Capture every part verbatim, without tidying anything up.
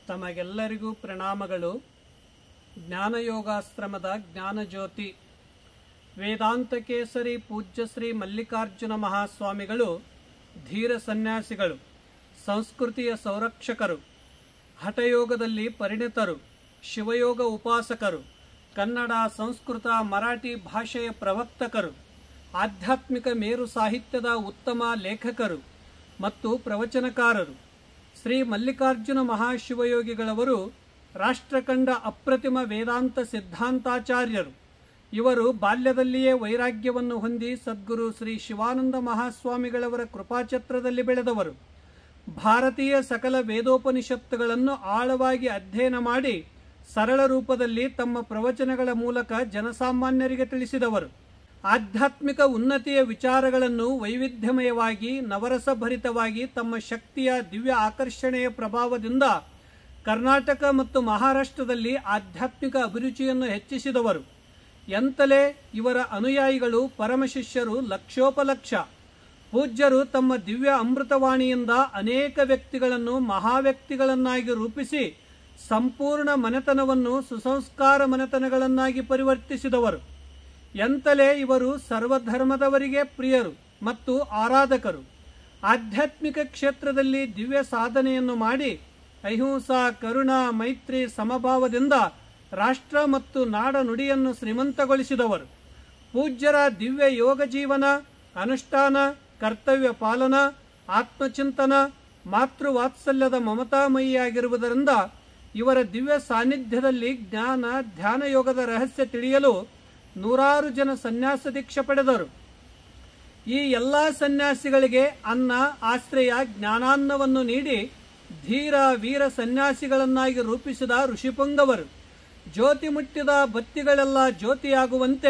ತಮಗೆಲ್ಲರಿಗೂ ಪ್ರಣಾಮಗಳು. ಜ್ಞಾನಯೋಗಾಶ್ರಮದ ಜ್ಞಾನಜ್ಯೋತಿ ವೇದಾಂತ ಕೇಸರಿ ಪೂಜ್ಯ ಶ್ರೀ ಮಲ್ಲಿಕಾರ್ಜುನ ಮಹಾಸ್ವಾಮಿಗಳು ಧೀರ ಸನ್ಯಾಸಿಗಳು, ಸಂಸ್ಕೃತಿಯ ಸಂರಕ್ಷಕರು, ಹಠಯೋಗದಲ್ಲಿ ಪರಿಣಿತರು, ಶಿವಯೋಗ ಉಪಾಸಕರು, ಕನ್ನಡ, ಸಂಸ್ಕೃತ, ಮರಾಠಿ ಭಾಷೆಯ ಪ್ರವರ್ತಕರು, ಆಧ್ಯಾತ್ಮಿಕ ಮೇರು ಸಾಹಿತ್ಯದ ಉತ್ತಮ ಲೇಖಕರು ಮತ್ತು ಪ್ರವಚನಕಾರರು. ಶ್ರೀ ಮಲ್ಲಿಕಾರ್ಜುನ ಮಹಾಶಿವಯೋಗಿಗಳವರು ರಾಷ್ಟ್ರಕಂಡ ಅಪ್ರತಿಮ ವೇದಾಂತ ಸಿದ್ಧಾಂತಾಚಾರ್ಯರು. ಇವರು ಬಾಲ್ಯದಲ್ಲಿಯೇ ವೈರಾಗ್ಯವನ್ನು ಹೊಂದಿ ಸದ್ಗುರು ಶ್ರೀ ಶಿವಾನಂದ ಮಹಾಸ್ವಾಮಿಗಳವರ ಕೃಪಾಛತ್ರದಲ್ಲಿ ಬೆಳೆದವರು. ಭಾರತೀಯ ಸಕಲ ವೇದೋಪನಿಷತ್ತುಗಳನ್ನು ಆಳವಾಗಿ ಅಧ್ಯಯನ ಮಾಡಿ ಸರಳ ರೂಪದಲ್ಲಿ ತಮ್ಮ ಪ್ರವಚನಗಳ ಮೂಲಕ ಜನಸಾಮಾನ್ಯರಿಗೆ ತಿಳಿಸಿದವರು. ಆಧ್ಯಾತ್ಮಿಕ ಉನ್ನತಿಯ ವಿಚಾರಗಳನ್ನು ವೈವಿಧ್ಯಮಯವಾಗಿ ನವರಸಭರಿತವಾಗಿ ತಮ್ಮ ಶಕ್ತಿಯ ದಿವ್ಯ ಆಕರ್ಷಣೆಯ ಪ್ರಭಾವದಿಂದ ಕರ್ನಾಟಕ ಮತ್ತು ಮಹಾರಾಷ್ಟ್ರದಲ್ಲಿ ಆಧ್ಯಾತ್ಮಿಕ ಅಭಿರುಚಿಯನ್ನು ಹೆಚ್ಚಿಸಿದವರು. ಎಂತಲೇ ಇವರ ಅನುಯಾಯಿಗಳು ಪರಮಶಿಷ್ಯರು ಲಕ್ಷೋಪಲಕ್ಷ. ಪೂಜ್ಯರು ತಮ್ಮ ದಿವ್ಯ ಅಮೃತವಾಣಿಯಿಂದ ಅನೇಕ ವ್ಯಕ್ತಿಗಳನ್ನು ಮಹಾವ್ಯಕ್ತಿಗಳನ್ನಾಗಿ ರೂಪಿಸಿ ಸಂಪೂರ್ಣ ಮನೆತನವನ್ನು ಸುಸಂಸ್ಕಾರ ಮನೆತನಗಳನ್ನಾಗಿ ಪರಿವರ್ತಿಸಿದವರು. ಎಂತಲೇ ಇವರು ಸರ್ವಧರ್ಮದವರಿಗೆ ಪ್ರಿಯರು ಮತ್ತು ಆರಾಧಕರು. ಆಧ್ಯಾತ್ಮಿಕ ಕ್ಷೇತ್ರದಲ್ಲಿ ದಿವ್ಯ ಸಾಧನೆಯನ್ನು ಮಾಡಿ ಅಹಿಂಸಾ, ಕರುಣ, ಮೈತ್ರಿ, ಸಮಭಾವದಿಂದ ರಾಷ್ಟ್ರ ಮತ್ತು ನಾಡ ನುಡಿಯನ್ನು ಶ್ರೀಮಂತಗೊಳಿಸಿದವರು. ಪೂಜ್ಯರ ದಿವ್ಯ ಯೋಗ ಜೀವನ, ಅನುಷ್ಠಾನ, ಕರ್ತವ್ಯ ಪಾಲನ, ಆತ್ಮಚಿಂತನ, ಮಾತೃವಾತ್ಸಲ್ಯದ ಮಮತಾಮಯಿಯಾಗಿರುವುದರಿಂದ ಇವರ ದಿವ್ಯ ಸಾನ್ನಿಧ್ಯದಲ್ಲಿ ಜ್ಞಾನ ಧ್ಯಾನ ಯೋಗದ ರಹಸ್ಯ ತಿಳಿಯಲು ನೂರಾರು ಜನ ಸನ್ಯಾಸ ದೀಕ್ಷೆ ಪಡೆದರು. ಈ ಎಲ್ಲ ಸನ್ಯಾಸಿಗಳಿಗೆ ಅನ್ನ, ಆಶ್ರಯ, ಜ್ಞಾನಾನ್ನವನ್ನು ನೀಡಿ ಧೀರ ವೀರ ಸನ್ಯಾಸಿಗಳನ್ನಾಗಿ ರೂಪಿಸಿದ ಋಷಿಪುಂಗವರು. ಜ್ಯೋತಿ ಮುಟ್ಟಿದ ಬತ್ತಿಗಳೆಲ್ಲ ಜ್ಯೋತಿಯಾಗುವಂತೆ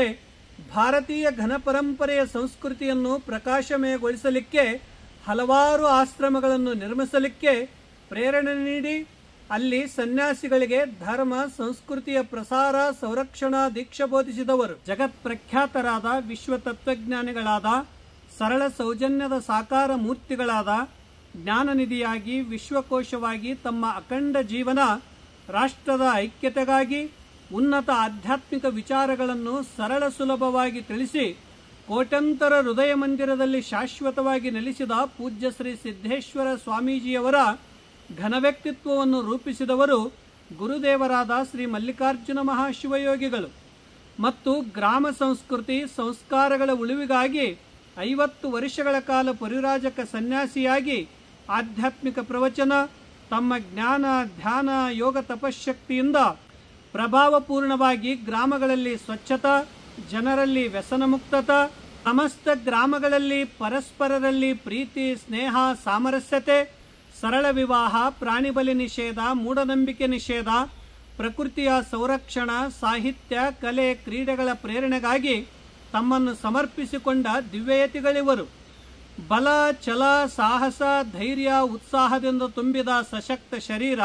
ಭಾರತೀಯ ಘನಪರಂಪರೆಯ ಸಂಸ್ಕೃತಿಯನ್ನು ಪ್ರಕಾಶಮಯಗೊಳಿಸಲಿಕ್ಕೆ ಹಲವಾರು ಆಶ್ರಮಗಳನ್ನು ನಿರ್ಮಿಸಲಿಕ್ಕೆ ಪ್ರೇರಣೆ ನೀಡಿ ಅಲ್ಲಿ ಸನ್ಯಾಸಿಗಳಿಗೆ ಧರ್ಮ ಸಂಸ್ಕೃತಿಯ ಪ್ರಸಾರ ಸಂರಕ್ಷಣಾ ದೀಕ್ಷೆ ಬೋಧಿಸಿದವರು. ಜಗತ್ ಪ್ರಖ್ಯಾತರಾದ ವಿಶ್ವ ತತ್ವಜ್ಞಾನಿಗಳಾದ, ಸರಳ ಸೌಜನ್ಯದ ಸಾಕಾರ ಮೂರ್ತಿಗಳಾದ, ಜ್ಞಾನನಿಧಿಯಾಗಿ ವಿಶ್ವಕೋಶವಾಗಿ ತಮ್ಮ ಅಖಂಡ ಜೀವನ ರಾಷ್ಟ್ರದ ಐಕ್ಯತೆಗಾಗಿ ಉನ್ನತ ಆಧ್ಯಾತ್ಮಿಕ ವಿಚಾರಗಳನ್ನು ಸರಳ ಸುಲಭವಾಗಿ ತಿಳಿಸಿ ಕೋಟ್ಯಂತರ ಹೃದಯ ಮಂದಿರದಲ್ಲಿ ಶಾಶ್ವತವಾಗಿ ನೆಲೆಸಿದ ಪೂಜ್ಯ ಶ್ರೀ ಸಿದ್ದೇಶ್ವರ ಸ್ವಾಮೀಜಿಯವರ ಘನವ್ಯಕ್ತಿತ್ವವನ್ನು ರೂಪಿಸಿದವರು ಗುರುದೇವರಾದ ಶ್ರೀ ಮಲ್ಲಿಕಾರ್ಜುನ ಮಹಾಶಿವಯೋಗಿಗಳು. ಮತ್ತು ಗ್ರಾಮ ಸಂಸ್ಕೃತಿ ಸಂಸ್ಕಾರಗಳ ಉಳಿವಿಗಾಗಿ ಐವತ್ತು ವರ್ಷಗಳ ಕಾಲ ಪರಿರಾಜಕ ಸನ್ಯಾಸಿಯಾಗಿ ಆಧ್ಯಾತ್ಮಿಕ ಪ್ರವಚನ, ತಮ್ಮ ಜ್ಞಾನ ಧ್ಯಾನ ಯೋಗ ತಪಶಕ್ತಿಯಿಂದ ಪ್ರಭಾವಪೂರ್ಣವಾಗಿ ಗ್ರಾಮಗಳಲ್ಲಿ ಸ್ವಚ್ಛತಾ, ಜನರಲ್ಲಿ ವ್ಯಸನ ಮುಕ್ತತ, ಸಮಸ್ತ ಗ್ರಾಮಗಳಲ್ಲಿ ಪರಸ್ಪರರಲ್ಲಿ ಪ್ರೀತಿ, ಸ್ನೇಹ, ಸಾಮರಸ್ಯತೆ, ಸರಳ ವಿವಾಹ, ಪ್ರಾಣಿಬಲಿ ನಿಷೇಧ, ಮೂಢನಂಬಿಕೆ ನಿಷೇಧ, ಪ್ರಕೃತಿಯ ಸಂರಕ್ಷಣ, ಸಾಹಿತ್ಯ, ಕಲೆ, ಕ್ರೀಡೆಗಳ ಪ್ರೇರಣೆಗಾಗಿ ತಮ್ಮನ್ನು ಸಮರ್ಪಿಸಿಕೊಂಡ ದಿವ್ಯಯತಿಗಳಿವರು. ಬಲ, ಛಲ, ಸಾಹಸ, ಧೈರ್ಯ, ಉತ್ಸಾಹದಿಂದ ತುಂಬಿದ ಸಶಕ್ತ ಶರೀರ,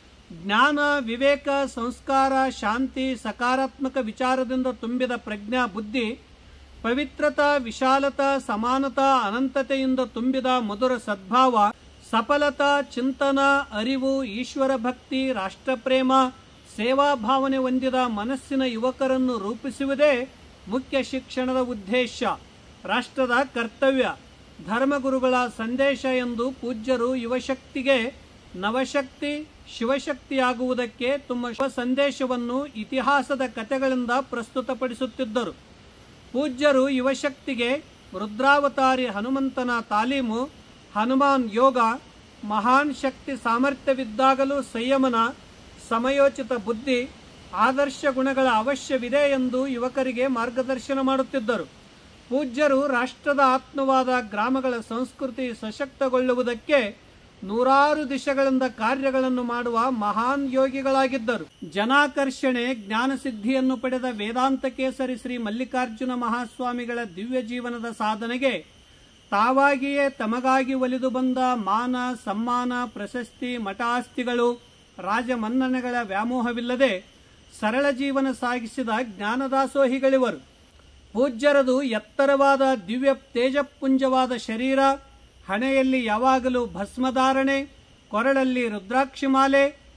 ಜ್ಞಾನ, ವಿವೇಕ, ಸಂಸ್ಕಾರ, ಶಾಂತಿ, ಸಕಾರಾತ್ಮಕ ವಿಚಾರದಿಂದ ತುಂಬಿದ ಪ್ರಜ್ಞಾ ಬುದ್ಧಿ, ಪವಿತ್ರತಾ, ವಿಶಾಲತಾ, ಸಮಾನತಾ, ಅನಂತತೆಯಿಂದ ತುಂಬಿದ ಮಧುರ ಸದ್ಭಾವ, ಸಫಲತಾ, ಚಿಂತನ, ಅರಿವು, ಈಶ್ವರ ಭಕ್ತಿ, ರಾಷ್ಟ್ರಪ್ರೇಮ, ಸೇವಾ ಭಾವನೆ ಹೊಂದಿದ ಮನಸ್ಸಿನ ಯುವಕರನ್ನು ರೂಪಿಸುವುದೇ ಮುಖ್ಯ ಶಿಕ್ಷಣದ ಉದ್ದೇಶ, ರಾಷ್ಟ್ರದ ಕರ್ತವ್ಯ, ಧರ್ಮಗುರುಗಳ ಸಂದೇಶ ಎಂದು ಪೂಜ್ಯರು ಯುವಶಕ್ತಿಗೆ ನವಶಕ್ತಿ ಶಿವಶಕ್ತಿಯಾಗುವುದಕ್ಕೆ ತುಂಬ ಶುಭ ಸಂದೇಶವನ್ನು ಇತಿಹಾಸದ ಕಥೆಗಳಿಂದ ಪ್ರಸ್ತುತಪಡಿಸುತ್ತಿದ್ದರು. ಪೂಜ್ಯರು ಯುವಶಕ್ತಿಗೆ ರುದ್ರಾವತಾರಿ ಹನುಮಂತನ ತಾಲೀಮು, ಹನುಮಾನ್ ಯೋಗ, ಮಹಾನ್ ಶಕ್ತಿ ಸಾಮರ್ಥ್ಯವಿದ್ದಾಗಲೂ ಸಂಯಮನ, ಸಮಯೋಚಿತ ಬುದ್ಧಿ, ಆದರ್ಶ ಗುಣಗಳ ಅವಶ್ಯವಿದೆ ಎಂದು ಯುವಕರಿಗೆ ಮಾರ್ಗದರ್ಶನ ಮಾಡುತ್ತಿದ್ದರು. ಪೂಜ್ಯರು ರಾಷ್ಟ್ರದ ಆತ್ಮವಾದ ಗ್ರಾಮಗಳ ಸಂಸ್ಕೃತಿ ಸಶಕ್ತಗೊಳ್ಳುವುದಕ್ಕೆ ನೂರಾರು ದಿಶೆಗಳಿಂದ ಕಾರ್ಯಗಳನ್ನು ಮಾಡುವ ಮಹಾನ್ ಯೋಗಿಗಳಾಗಿದ್ದರು. ಜನಾಕರ್ಷಣೆ, ಜ್ಞಾನಸಿದ್ಧಿಯನ್ನು ಪಡೆದ ವೇದಾಂತ ಕೇಸರಿ ಶ್ರೀ ಮಲ್ಲಿಕಾರ್ಜುನ ಮಹಾಸ್ವಾಮಿಗಳ ದಿವ್ಯ ಜೀವನದ ಸಾಧನೆಗೆ ತಾವಾಗಿಯೇ ತಮಗಾಗಿ ಒಲಿದು ಬಂದ ಮಾನ, ಸಮ್ಮಾನ, ಪ್ರಶಸ್ತಿ, ಮಠ ಆಸ್ತಿಗಳು, ರಾಜಮನ್ನಣೆಗಳ ವ್ಯಾಮೋಹವಿಲ್ಲದೆ ಸರಳ ಜೀವನ ಸಾಗಿಸಿದ ಜ್ಞಾನದಾಸೋಹಿಗಳಿವರು. ಪೂಜ್ಯರದು ಎತ್ತರವಾದ ದಿವ್ಯ ತೇಜಪುಂಜವಾದ ಶರೀರ, ಹಣೆಯಲ್ಲಿ ಯಾವಾಗಲೂ ಭಸ್ಮಧಾರಣೆ, ಕೊರಳಲ್ಲಿ ರುದ್ರಾಕ್ಷಿಮಾಲೆ,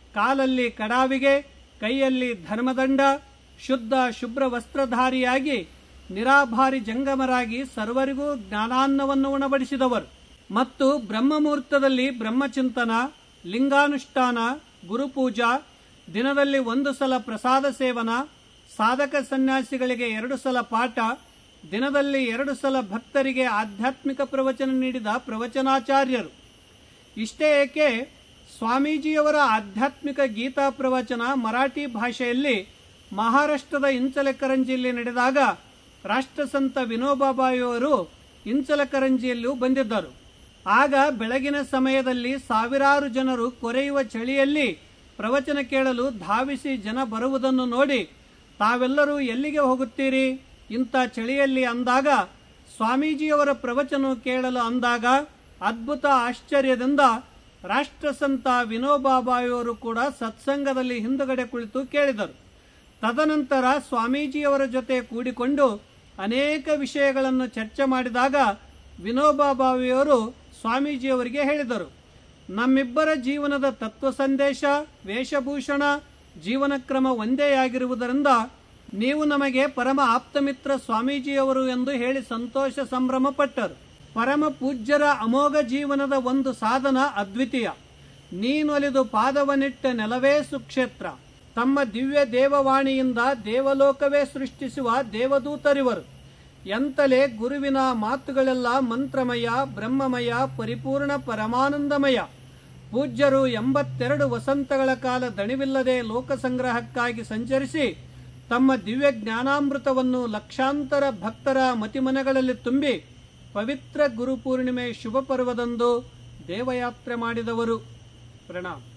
ಕಾಲಲ್ಲಿ ಕಡಾವಿಗೆ, ಕೈಯಲ್ಲಿ ಧರ್ಮದಂಡ, ಶುದ್ಧ ಶುಭ್ರ ವಸ್ತ್ರಧಾರಿಯಾಗಿ ನಿರಾಭಾರಿ ಜಂಗಮರಾಗಿ ಸರ್ವರಿಗೂ ಜ್ಞಾನಾನ್ನವನ್ನು ಉಣಬಡಿಸಿದವರು ಮತ್ತು ಬ್ರಹ್ಮಮುಹೂರ್ತದಲ್ಲಿ ಬ್ರಹ್ಮಚಿಂತನ, ಲಿಂಗಾನುಷ್ಠಾನ, ಗುರುಪೂಜಾ, ದಿನದಲ್ಲಿ ಒಂದು ಸಲ ಪ್ರಸಾದ ಸೇವನ, ಸಾಧಕ ಸನ್ಯಾಸಿಗಳಿಗೆ ಎರಡು ಸಲ ಪಾಠ, ದಿನದಲ್ಲಿ ಎರಡು ಸಲ ಭಕ್ತರಿಗೆ ಆಧ್ಯಾತ್ಮಿಕ ಪ್ರವಚನ ನೀಡಿದ ಪ್ರವಚನಾಚಾರ್ಯರು. ಇಷ್ಟೇ ಏಕೆ, ಸ್ವಾಮೀಜಿಯವರ ಆಧ್ಯಾತ್ಮಿಕ ಗೀತಾ ಪ್ರವಚನ ಮರಾಠಿ ಭಾಷೆಯಲ್ಲಿ ಮಹಾರಾಷ್ಟ್ರದ ಇಂಚಲಕರಂಜಿಯಲ್ಲಿ ನಡೆದಾಗ ರಾಷ್ಟ್ರಸಂತ ವಿನೋಬಾಬಾಯಿಯವರು ಇಂಚಲಕರಂಜಿಯಲ್ಲೂ ಬಂದಿದ್ದರು. ಆಗ ಬೆಳಗಿನ ಸಮಯದಲ್ಲಿ ಸಾವಿರಾರು ಜನರು ಕೊರೆಯುವ ಚಳಿಯಲ್ಲಿ ಪ್ರವಚನ ಕೇಳಲು ಧಾವಿಸಿ ಜನ ಬರುವುದನ್ನು ನೋಡಿ, ತಾವೆಲ್ಲರೂ ಎಲ್ಲಿಗೆ ಹೋಗುತ್ತೀರಿ ಇಂಥ ಚಳಿಯಲ್ಲಿ ಅಂದಾಗ, ಸ್ವಾಮೀಜಿಯವರ ಪ್ರವಚನ ಕೇಳಲು ಅಂದಾಗ ಅದ್ಭುತ ಆಶ್ಚರ್ಯದಿಂದ ರಾಷ್ಟ್ರಸಂತ ವಿನೋಬಾಬಾಯಿಯವರು ಕೂಡ ಸತ್ಸಂಗದಲ್ಲಿ ಹಿಂದುಗಡೆ ಕುಳಿತು ಕೇಳಿದರು. ತದನಂತರ ಸ್ವಾಮೀಜಿಯವರ ಜೊತೆ ಕೂಡಿಕೊಂಡು ಅನೇಕ ವಿಷಯಗಳನ್ನು ಚರ್ಚೆ ಮಾಡಿದಾಗ ವಿನೋಬಾಬಾಯಿಯವರು ಸ್ವಾಮೀಜಿಯವರಿಗೆ ಹೇಳಿದರು, ನಮ್ಮಿಬ್ಬರ ಜೀವನದ ತತ್ವ ಸಂದೇಶ, ವೇಷಭೂಷಣ, ಜೀವನ ಕ್ರಮ ಒಂದೇ ಆಗಿರುವುದರಿಂದ ನೀವು ನಮಗೆ ಪರಮ ಆಪ್ತಮಿತ್ರ ಸ್ವಾಮೀಜಿಯವರು ಎಂದು ಹೇಳಿ ಸಂತೋಷ ಸಂಭ್ರಮ ಪಟ್ಟರು. ಪರಮ ಪೂಜ್ಯರ ಅಮೋಘ ಜೀವನದ ಒಂದು ಸಾಧನ ಅದ್ವಿತೀಯ. ನೀನೊಲಿದು ಪಾದವನಿಟ್ಟ ನೆಲವೇ ಸುಕ್ಷೇತ್ರ. ತಮ್ಮ ದಿವ್ಯ ದೇವವಾಣಿಯಿಂದ ದೇವಲೋಕವೇ ಸೃಷ್ಟಿಸುವ ದೇವದೂತರಿವರು. ಎಂತಲೇ ಗುರುವಿನ ಮಾತುಗಳೆಲ್ಲ ಮಂತ್ರಮಯ, ಬ್ರಹ್ಮಮಯ, ಪರಿಪೂರ್ಣ ಪರಮಾನಂದಮಯ. ಪೂಜ್ಯರು ಎಂಬತ್ತೆರಡು ವಸಂತಗಳ ಕಾಲ ದಣಿವಿಲ್ಲದೆ ಲೋಕಸಂಗ್ರಹಕ್ಕಾಗಿ ಸಂಚರಿಸಿ ತಮ್ಮ ದಿವ್ಯ ಜ್ಞಾನಾಮೃತವನ್ನು ಲಕ್ಷಾಂತರ ಭಕ್ತರ ಮತಿಮನಗಳಲ್ಲಿ ತುಂಬಿ ಪವಿತ್ರ ಗುರುಪೂರ್ಣಿಮೆ ಶುಭ ಪರ್ವದಂದು ದೇವಯಾತ್ರೆ ಮಾಡಿದವರು. ಪ್ರಣಾಮ.